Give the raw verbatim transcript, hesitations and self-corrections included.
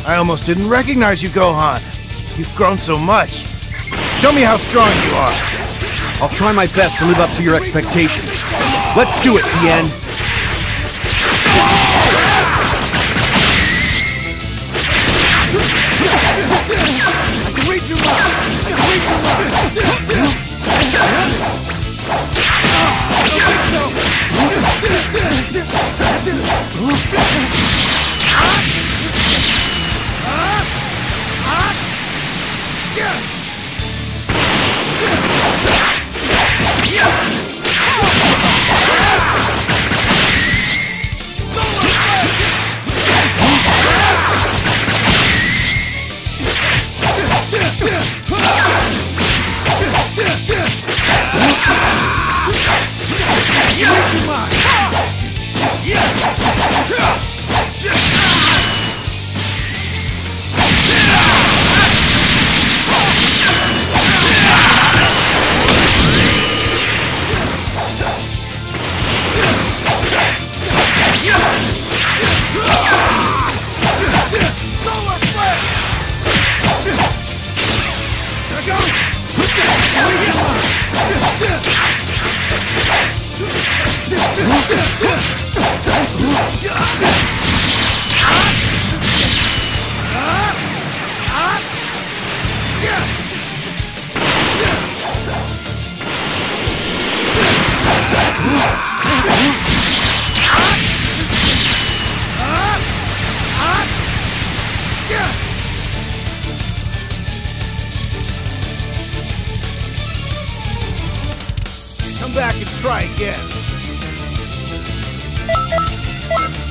I almost didn't recognize you, Gohan. You've grown so much. Show me how strong you are. I'll try my best to live up to your expectations. Let's do it, Tien! I can read your mind! I can read your mind! Come back and try again.